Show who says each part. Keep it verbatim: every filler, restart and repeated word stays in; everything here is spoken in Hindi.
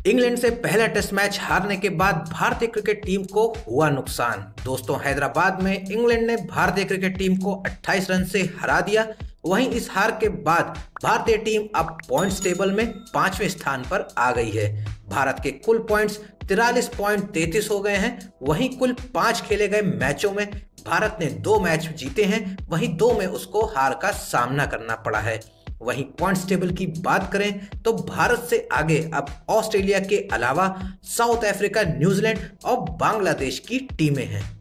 Speaker 1: इंग्लैंड से पहला टेस्ट मैच हारने के बाद भारतीय क्रिकेट टीम को हुआ नुकसान। दोस्तों, हैदराबाद में इंग्लैंड ने भारतीय क्रिकेट टीम को अट्ठाईस रन से हरा दिया। वहीं इस हार के बाद भारतीय टीम अब पॉइंट्स टेबल में पांचवें स्थान पर आ गई है। भारत के कुल पॉइंट्स तिरालीस पॉइंट तैंतीस हो गए हैं। वहीं कुल पांच खेले गए मैचों में भारत ने दो मैच जीते हैं, वहीं दो में उसको हार का सामना करना पड़ा है। वहीं पॉइंट्स टेबल की बात करें तो भारत से आगे अब ऑस्ट्रेलिया के अलावा साउथ अफ्रीका, न्यूजीलैंड और बांग्लादेश की टीमें हैं।